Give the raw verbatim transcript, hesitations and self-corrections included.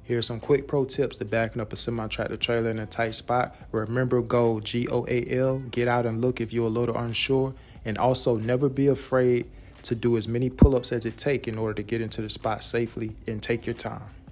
Here's some quick pro tips to backing up a semi-tractor trailer in a tight spot. Remember, go G O A L, get out and look if you're a little unsure, and also never be afraid to do as many pull-ups as it takes in order to get into the spot safely, and take your time.